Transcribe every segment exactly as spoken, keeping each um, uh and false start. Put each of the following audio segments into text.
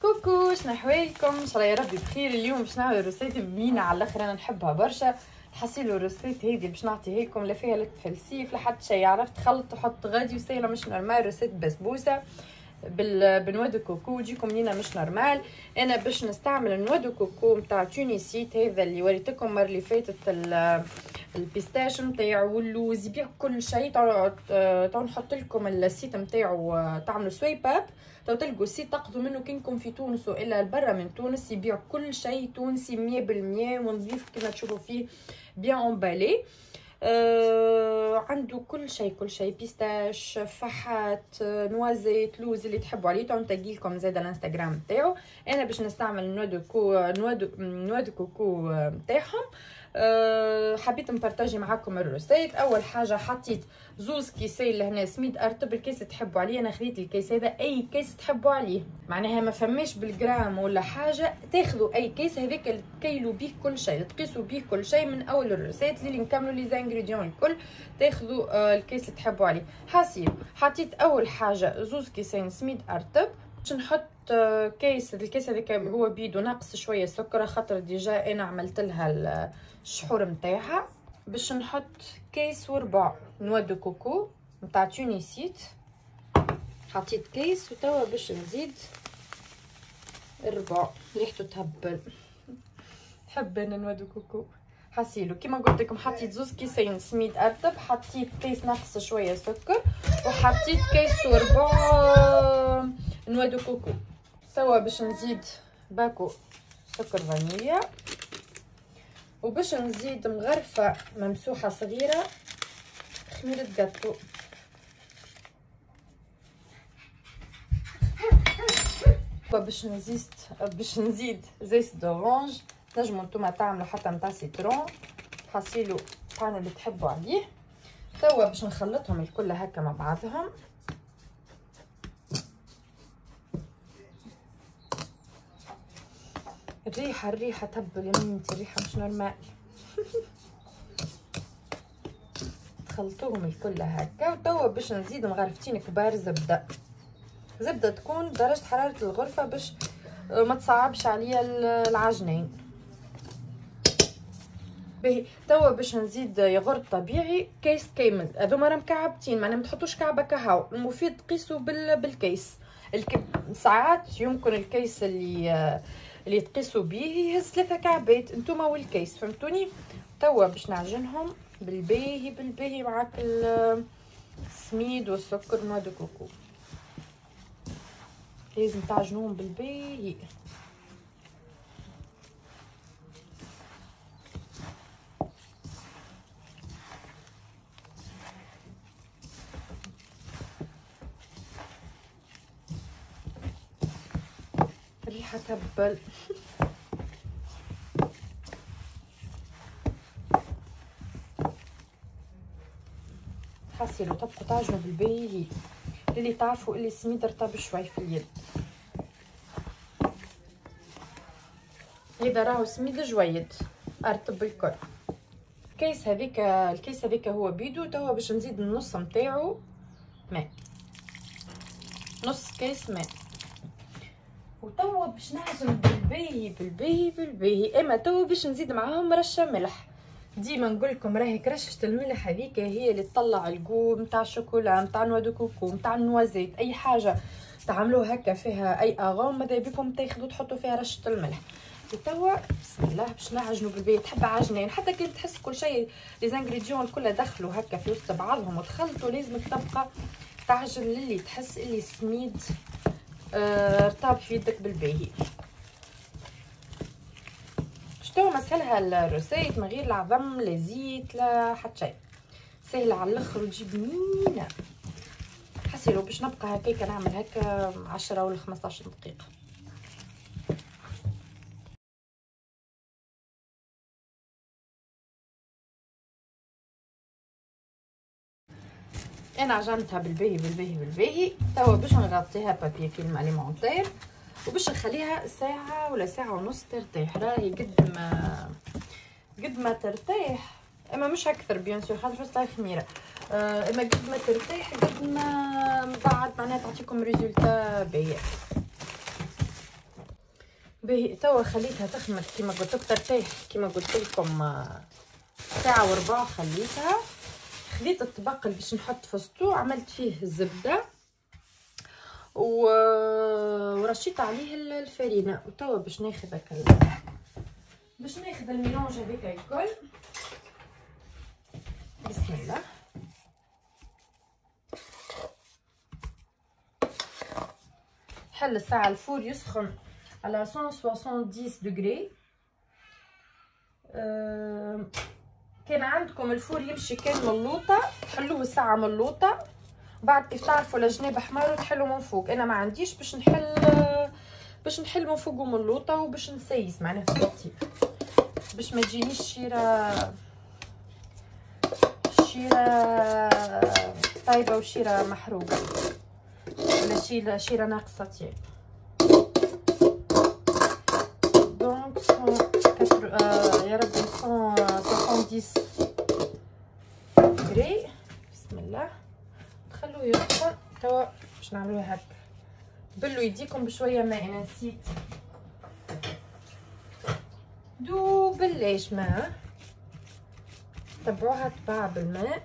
كوكو، شنو احوالكم؟ ان شاء الله يا ربي بخير. اليوم باش نعمل روسيت بنينه على الاخر، انا نحبها برشا. تحصيلوا الروسيت هذه باش نعطيها لكم، لا فيها لا تفلسيف لا حتى شيء، عرفت؟ خلط وحط غادي وسهله مش نورمال. روسيت بسبوسه بال بنوا دو كوكو تجيكم بنينه مش نورمال. انا باش نستعمل النوا دو كوكو نتاع تونسيت، هذا اللي وريتكم المره اللي فاتت، البيستاش نتاعو واللوز، يبيع كل شيء. تو نحط لكم السيت نتاعو، تعملوا سويب اب تو تلقوا السيت تاخذوا منه كينكم في تونس والا برا من تونس. يبيع كل شيء تونسي مية بالمية ونظيف كما تشوفوا فيه، بيان امبالي. آه عنده كل شيء كل شيء، بيستاش، فحات، نوازيت، لوز، اللي تحبوا عليه. تو نتقي لكم زاد الانستغرام نتاعو. انا باش نستعمل نوا دو كو نوا دو نوا دو كوكو نتاعهم. أه حبيت نبارطاجي معاكم الروسيت. اول حاجه حطيت زوز كيسين لهنا سميد ارتب، الكيس اللي تحبوا عليه. انا خديت الكيس هذا، اي كيس تحبوا عليه، معناها ما فماش بالجرام ولا حاجه، تاخذوا اي كيس هذاك اللي تكيلوا به كل شيء، تقيسوا به كل شيء من اول الروسيت اللي نكملوا لي زانغريديون الكل، تاخذوا أه الكيس اللي تحبوا عليه. حاسين حطيت اول حاجه زوز كيسين سميد ارتب. باش نحط كيس، الكيس هذاك هو بيدو ناقص شويه سكر، خاطر ديجا انا عملت لها الشحور نتاعها. باش نحط كيس وربع نوا دو كوكو نتاع تونسيت، حطيت كيس. وتوا باش نزيد ربع، ريحته تهبل، نحب انا نوا دو كوكو. حسيلو كيما قلت لكم، حطيت زوز كيسين سميد ارتب، حطيت كيس ناقص شويه سكر، وحطيت كيس وربع نوا دو كوكو. توا باش نزيد باكو سكر فانيليا، وباش نزيد مغرفه ممسوحه صغيره خميره جاتو. باش نزيد باش نزيد زيت دورانج، نجمو نتوما تعملوا حتى نتاع سيترون، حصيلو طعم اللي تحبوا عليه. توا باش نخلطهم الكل هكا مع بعضهم. الريحه الريحه تهبل يا بنتي، الريحه مش نورمال. خلطوهم الكل هكا. وتوا باش نزيد مغرفتين كبار زبده، زبده تكون درجه حراره الغرفه باش ما تصعبش عليا العجنين. باهي توا باش نزيد ياغورت طبيعي كيس كامل، هذوما راه مكعبتين، معناها ما تحطوش كعبه كهو، المفيد تقيسوا بال بالكيس. الك... ساعات يمكن الكيس اللي اللي تقيسوا به يهز ثلاثه كعبات، نتوما والكيس، فهمتوني؟ توا باش نعجنهم بالباهي بالباهي معاك السميد والسكر نوا دو كوكو، لازم تعجنوهم بالباهي. الريحه تهبل. حصيلوا تبقوا تعجنوا بالباهي، اللي تعرفوا اللي السميد رطب شوي في اليد. هذا راهو سميد جويد ارطب بالكل. الكيس هذيك الكيس هذيك هو بيدو. توا باش نزيد النص نتاعو ماء، نص كيس ماء. وتوا باش نعجن بالباهي بالباهي بالباهي. اما توا باش نزيد معاهم رشه ملح. ديما نقول لكم راهي رشه الملح هذيك هي اللي تطلع الجو نتاع الشوكولا، نتاع نوا دو كوكو، نتاع النوازيت، اي حاجه تعملوها هكا فيها اي اغام ماذا بكم تاخذوا تحطوا فيها رشه الملح. وتوا بسم الله باش نعجنوا بالباهي. تحب عجنين حتى كي تحس كل شيء لي زانغريديون كلها دخلوا هكا في وسط بعضهم وتخلطوا، لازمك تبقى تعجن للي تحس اللي السميد آه رطاب في يدك بالباهي. شتو مسهلها الروسيت من غير لا عظم لا زيت لا حتى شيء، سهله على الاخر وتجي بنينه. حسيلو باش نبقى هكاك نعمل هكا عشرة ولا خمسطاش دقيقه. انا عجنتها بالباهي بالباهي بالباهي. توا باش نغطيها بابي فيلم اليمونتير وباش نخليها ساعه ولا ساعه ونص ترتاح. راهي قد ما قد ما ترتاح، اما مش اكثر بيان سور خاطر فصلها خميره. آه اما قد ما ترتاح قد ما بعد معناها تعطيكم ريزولتا باهي. باهي توا خليتها تخمر كيما قلت لك، ترتاح كيما قلت لكم ساعه وربع خليتها. خديت الطبق اللي باش نحط في السطو، عملت فيه الزبده و... ورشيت عليه الفرينه. وتوا باش ناخذ هكا باش ناخذ الميلونج هذاك الكل. بسم الله. حل الساعه الفور يسخن على مية وسبعين دوغري. أه... كان عندكم الفور يمشي كان ملوطه تحلوه ساعه ملوطه، بعد كيف تعرفوا الجناب حمار وتحلوا من فوق. انا ما عنديش باش نحل باش نحل من فوق ملوطه وباش نسيس معناها في الترتيب، باش ما تجينيش شيره شيره طايبه وشيره محروقه ولا شيره شيره ناقصه طيب. دونك آه يا ربي مية وسبعين دوغري. بسم الله. خلوه يسخن. توا باش نعملوها هكا، بلوا يديكم بشويه ماء. انا نسيت دو بلاش ماء، تبعوها تباع بالماء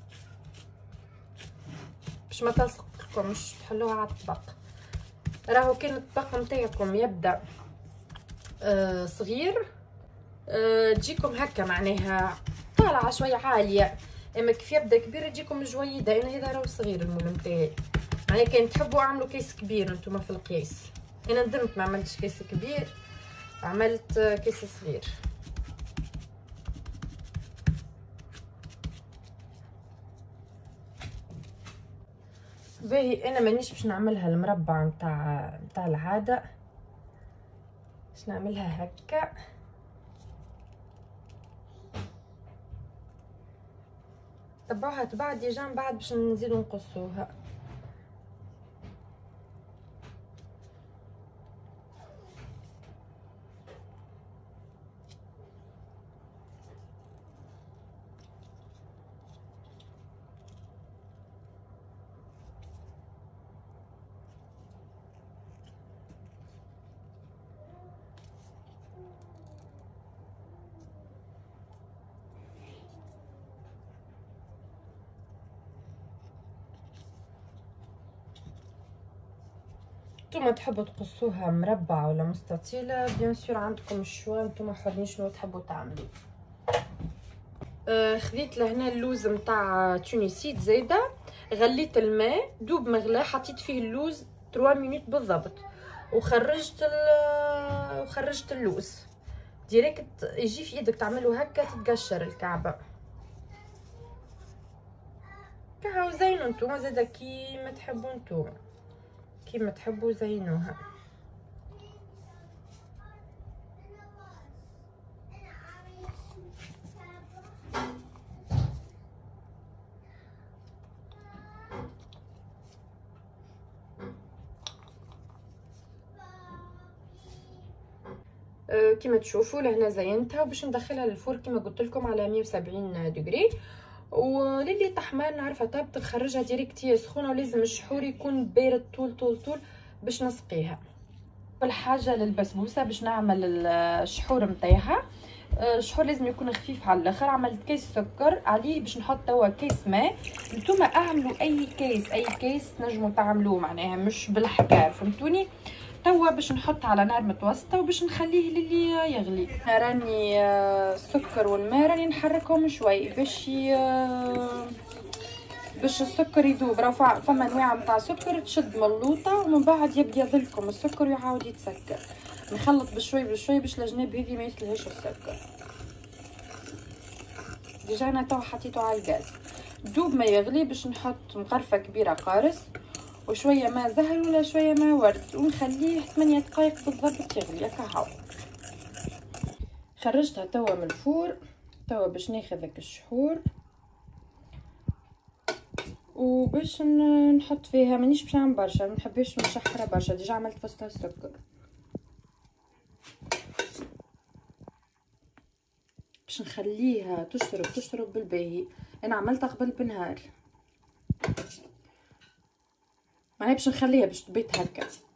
باش ما تلصق لكم، مش تحلوها على الطبق. راهو كان الطبق نتاعكم يبدا آه صغير آه تجيكم هكا معناها طالعه شويه عاليه، اما كيف يبدا كبير تجيكم جويده. انا هذا راهو صغير المول نتاعي، معناها كان تحبوا اعملوا كيس كبير انتم في القياس. انا ندمت ما عملتش كيس كبير، عملت كيس صغير. باهي انا مانيش باش نعملها المربع نتاع نتاع العاده، باش نعملها هكا. تبعوها تبع ديجا من بعد باش نزيدو نقصوها. نتوما تحبوا تقصوها مربعه ولا مستطيله، بيان سور عندكم الشوا، نتوما حرين شنو تحبوا تعملوا. آه خديت لهنا اللوز نتاع تونسيت زايده، غليت الماء دوب مغلاه، حطيت فيه اللوز ثلاث مينوت بالضبط، وخرجت وخرجت اللوز ديريكت يجي في يدك تعملوا هكا تتقشر الكعبه. كهو زينو نتوما زاده كيما تحبوا نتوما، كيما تحبوا زينوها. أه كيما تشوفوا لهنا زينتها، وباش ندخلها للفور كيما قلت لكم على مية وسبعين دوغري. وللي تحمر نعرفها طابت نخرجها ديريكت هي سخونه، ولازم الشحور يكون بارد طول طول طول باش نسقيها. اول حاجه للبسبوسه باش نعمل الشحور نتاعها، الشحور لازم يكون خفيف على الاخر. عملت كيس سكر عليه باش نحط توا كيس ماء. نتوما اعملوا اي كيس اي كيس تنجموا تعملوه معناها مش بالحكار، فهمتوني. توا باش نحط على نار متوسطه وباش نخليه للي يغلي. راني السكر والماء راني نحركهم شوي باش ي... باش السكر يذوب. راه فما انواع نتاع سكر تشد ملوطه ومن بعد يبدا يظلكم السكر ويعاود يتسكر. نخلط بشوي بشوي باش الجناب هذي ما يسلهاش السكر. ديجا انا توا حطيته على الغاز دوب ما يغلي باش نحط مغرفه كبيره قارص وشويه ماء زهر ولا شويه ماء ورد ونخليه ثمانية دقائق بالضبط يغلي هكا. هاو خرجتها توا من الفور. توا باش ناخذ هاك الشحور وباش نحط فيها، مانيش باش نعمل برشا، ما نحبش نشحرها برشا، ديجا عملت فصها السكر باش نخليها تشرب تشرب بالباهي. انا عملتها قبل بنهار معناها باش نخليها باش تبيت هكا.